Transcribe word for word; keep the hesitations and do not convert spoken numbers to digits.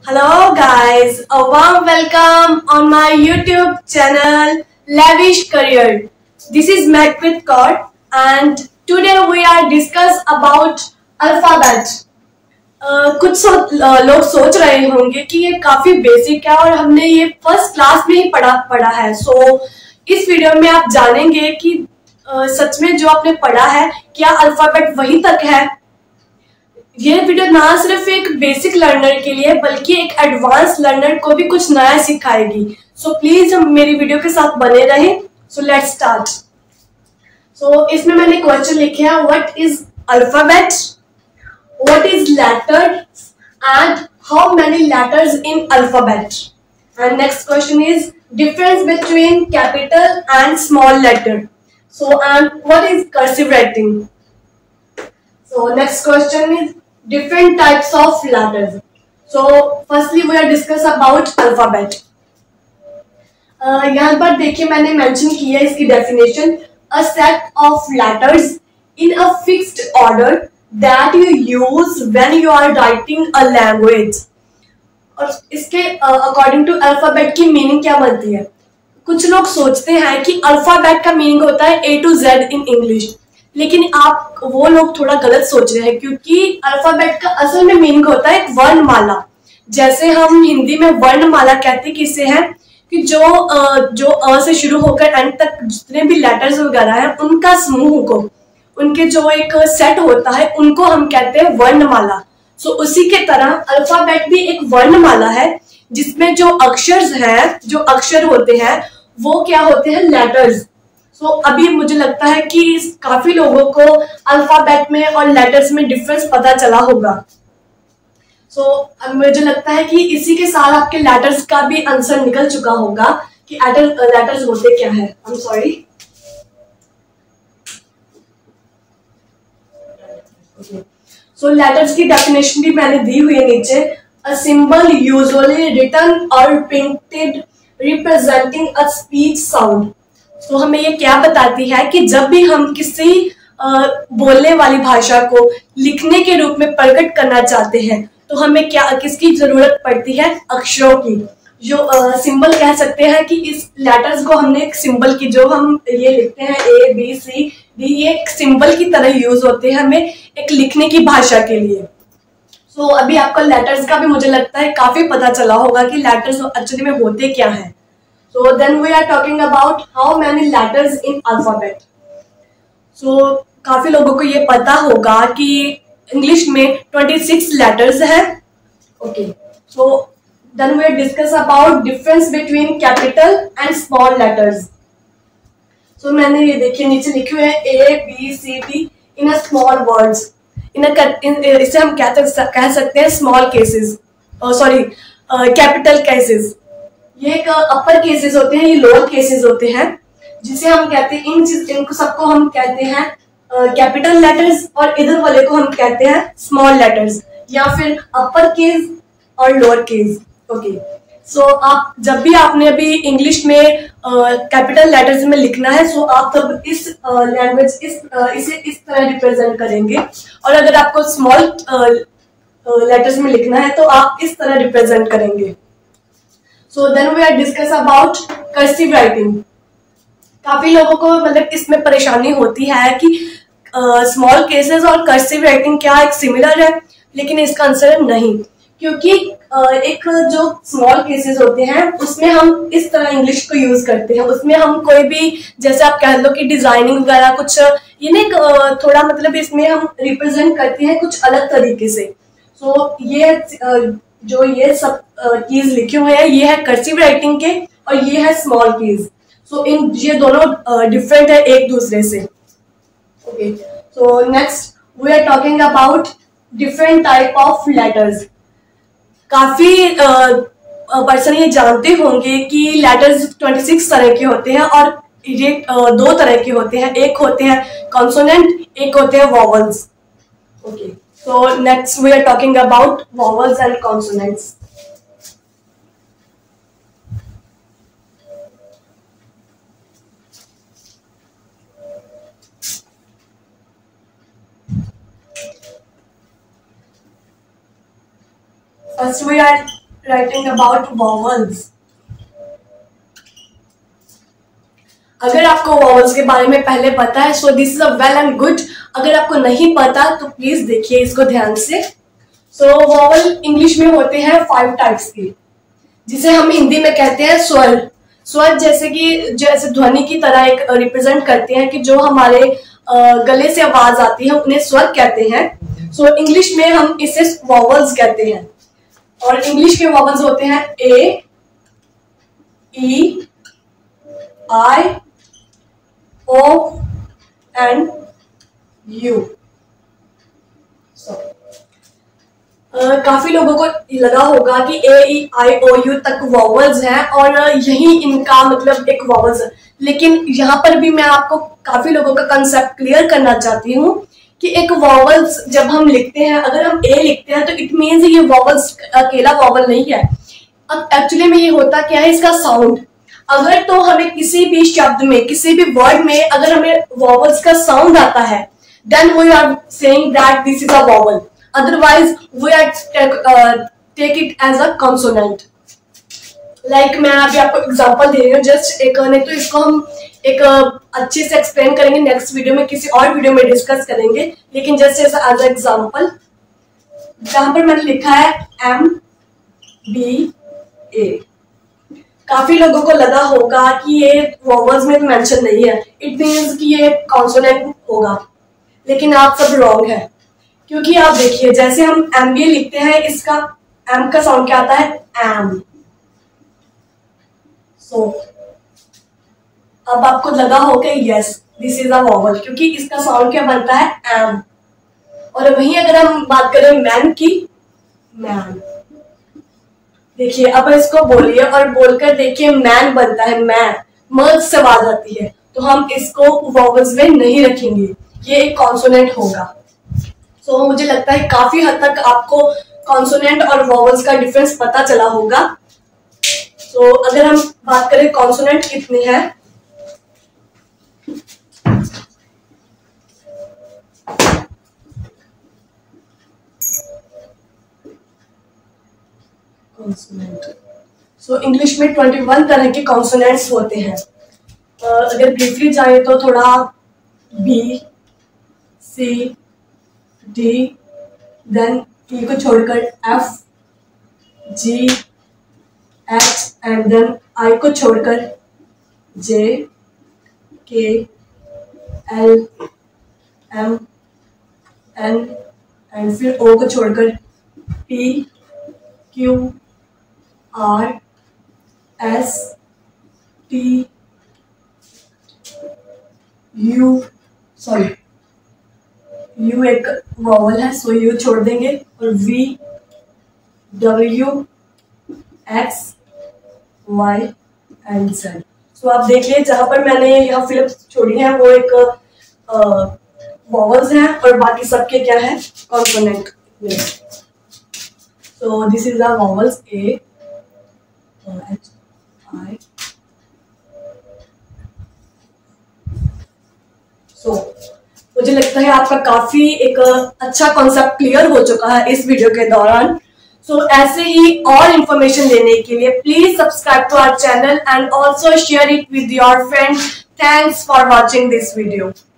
Hello guys, a warm welcome on my YouTube channel Lavish Career. This is Macbeth Kaur and today we are discuss about alphabet. uh, कुछ सो, uh, लोग सोच रहे होंगे कि ये काफी बेसिक है और हमने ये फर्स्ट क्लास में ही पढ़ा पढ़ा है. सो so, इस वीडियो में आप जानेंगे कि uh, सच में जो आपने पढ़ा है क्या अल्फाबेट वहीं तक है. ये वीडियो ना सिर्फ एक बेसिक लर्नर के लिए बल्कि एक एडवांस लर्नर को भी कुछ नया सिखाएगी. सो so, प्लीज मेरी वीडियो के साथ बने रहें. So let's start. सो इसमें मैंने क्वेश्चन लिखे हैं what is alphabet, what is letter and how many letters in alphabet. And next question is difference between capital and small letter. So and what is cursive writing. So next question is different types of letters. So firstly we are discuss about alphabet. uh, यहाँ पर देखिए मैंने mention किया है इसकी definition. A set of letters in a fixed order that you use when you are writing a language. और इसके according to alphabet की मीनिंग क्या बनती है. कुछ लोग सोचते हैं कि अल्फाबेट का मीनिंग होता है A to Z in English, लेकिन आप वो लोग थोड़ा गलत सोच रहे हैं क्योंकि अल्फाबेट का असल में मीनिंग होता है एक वर्णमाला. जैसे हम हिंदी में वर्णमाला कहते किसे हैं कि जो जो अ से शुरू होकर एंड तक जितने भी लेटर्स वगैरह हैं उनका समूह को, उनके जो एक सेट होता है उनको हम कहते हैं वर्णमाला. सो उसी के तरह अल्फाबेट भी एक वर्णमाला है जिसमें जो अक्षर हैं, जो अक्षर होते हैं वो क्या होते हैं, लेटर्स. सो so, अभी मुझे लगता है कि काफी लोगों को अल्फाबेट में और लेटर्स में डिफरेंस पता चला होगा. सो so, मुझे लगता है कि इसी के साथ आपके लेटर्स का भी आंसर निकल चुका होगा कि लेटर्स होते क्या है. I am sorry. So letters की डेफिनेशन भी मैंने दी हुई है नीचे. अ सिंबल यूजुअली रिटन और printed representing a speech sound. तो हमें ये क्या बताती है कि जब भी हम किसी आ, बोलने वाली भाषा को लिखने के रूप में प्रकट करना चाहते हैं तो हमें क्या किसकी जरूरत पड़ती है, अक्षरों की. जो आ, सिंबल कह सकते हैं कि इस लेटर्स को हमने एक सिंबल की, जो हम ये लिखते हैं ए बी सी डी, ये एक सिंबल की तरह यूज होते हैं हमें एक लिखने की भाषा के लिए. सो so, अभी आपका लेटर्स का भी मुझे लगता है काफी पता चला होगा कि लेटर्स एक्चुअली में होते क्या है. So then we are talking about how many letters in alphabet. So काफी लोगों को ये पता होगा कि इंग्लिश में छब्बीस लेटर्स है. Okay. So then we discuss about difference between capital and small letters. So मैंने ये देखिए नीचे लिखे हुए हैं A B C D in a small words. In a in, इसे हम क्या कह सकते हैं small cases, sorry capital cases. ये एक अपर केसेस होते हैं, ये लोअर केसेस होते हैं जिसे हम कहते हैं इन चीज इनको सबको हम कहते हैं कैपिटल लेटर्स और इधर वाले को हम कहते हैं स्मॉल लेटर्स या फिर अपर केस और लोअर केस. ओके. सो आप जब भी आपने अभी इंग्लिश में कैपिटल uh, लेटर्स में लिखना है सो so आप तब इस लैंग्वेज uh, इस uh, इसे इस तरह रिप्रेजेंट करेंगे और अगर आपको स्मॉल लेटर्स में लिखना है तो आप इस तरह रिप्रेजेंट करेंगे. So then we are discuss about cursive writing. काफी लोगों को मतलब इसमें परेशानी होती है कि स्मॉल uh, केसेस और कर्सिव राइटिंग क्या एक सिमिलर है, लेकिन इसका आंसर नहीं. क्योंकि uh, एक जो स्मॉल केसेस होते हैं उसमें हम इस तरह इंग्लिश को यूज करते हैं. उसमें हम कोई भी जैसे आप कह लो कि डिजाइनिंग वगैरह कुछ ये नहीं uh, थोड़ा मतलब इसमें हम रिप्रेजेंट करते हैं कुछ अलग तरीके से. सो so, ये uh, जो ये सब कीज uh, लिखे हुए हैं ये है कर्सिव राइटिंग के और ये है स्मॉल कीज. सो इन ये दोनों डिफरेंट uh, है एक दूसरे से. Okay. So next we are talking about different type of letters. काफी पर्सन uh, ये जानते होंगे कि लेटर्स छब्बीस तरह के होते हैं और ये uh, दो तरह के होते हैं. एक होते हैं कॉन्सोनेंट, एक होते हैं vowels. Okay. So next we are talking about vowels and consonants. First we are writing about vowels. अगर आपको वॉवल्स के बारे में पहले पता है so this is a well and good. अगर आपको नहीं पता तो प्लीज देखिए इसको ध्यान से। सो so, वॉवल इंग्लिश में होते हैं फाइव टाइप्स के, जिसे हम हिंदी में कहते हैं स्वर। स्वर जैसे कि जैसे ध्वनि की तरह एक रिप्रेजेंट करते हैं कि जो हमारे गले से आवाज आती है उन्हें स्वर कहते हैं। सो so, इंग्लिश में हम इसे वॉवल्स कहते हैं। और इंग्लिश के वॉवल्स होते हैं A, E, I, O and U. Uh, काफी लोगों को लगा होगा कि ए, ई, आई, ओ, यू तक वॉवल्स हैं और यही इनका मतलब एक वॉवल्स है, लेकिन यहाँ पर भी मैं आपको काफी लोगों का कंसेप्ट क्लियर करना चाहती हूँ कि एक वॉवल्स जब हम लिखते हैं, अगर हम ए लिखते हैं तो इट मीन्स ये वॉवल्स अकेला वॉवल नहीं है। अब एक्चुअली में ये होता क्या है, इसका साउंड। अगर तो हमें किसी भी शब्द में, किसी भी वर्ड में अगर हमें वॉवल्स का साउंड आता है then we are saying that this is a vowel, otherwise we are take it as a consonant. Like मैं अभी आपको एग्जांपल दे रही हूँ जस्ट एक, नहीं तो इसको हम एक uh, अच्छे से एक्सप्लेन करेंगे नेक्स्ट वीडियो में, किसी और वीडियो में डिस्कस करेंगे, लेकिन जस्ट एज एज एग्जांपल जहां पर मैंने लिखा है एम बी ए, काफी लोगों को लगा होगा कि ये वॉवल्स में मेंशन नहीं है, इट मीन्स कि ये कॉन्सोनेंट होगा, लेकिन आप सब रॉन्ग है। क्योंकि आप देखिए जैसे हम एम बी ए लिखते हैं, इसका एम का साउंड क्या आता है, एम। सो so, अब आपको लगा होगा yes this is a vowel, क्योंकि इसका साउंड क्या बनता है, एम। और वहीं अगर हम बात करें मैन की, मैन, देखिए अब इसको बोलिए और बोलकर देखिए मैन बनता है, मैन, मर्द से आवाज आती है, तो हम इसको वॉवल्स में नहीं रखेंगे, ये एक कॉन्सोनेंट होगा। सो so, मुझे लगता है काफी हद तक आपको कॉन्सोनेंट और वॉवल्स का डिफरेंस पता चला होगा। सो so, अगर हम बात करें कॉन्सोनेंट कितने हैं, कॉन्सोनेंट, सो इंग्लिश में इक्कीस तरह के कॉन्सोनेंट्स होते हैं। uh, अगर ब्रीफली जाए तो थोड़ा B, C, D, then E को छोड़कर F, G, H and then I को छोड़कर जे, के, एल, एम, एन एंड फिर ओ को छोड़कर P, Q, R, S, T, U, sorry U एक वॉवल है सो यू छोड़ देंगे, और V, W, X, Y and Z. So आप देखिए जहां पर मैंने यहाँ फिलअप छोड़ी है वो एक वॉवल्स हैं और बाकी सबके क्या है, consonant. So this is the vowels A, H, I. So मुझे लगता है आपका काफी एक अच्छा कॉन्सेप्ट क्लियर हो चुका है इस वीडियो के दौरान। सो so, ऐसे ही और इंफॉर्मेशन लेने के लिए please subscribe to our channel and also share it with your friends. Thanks for watching this video.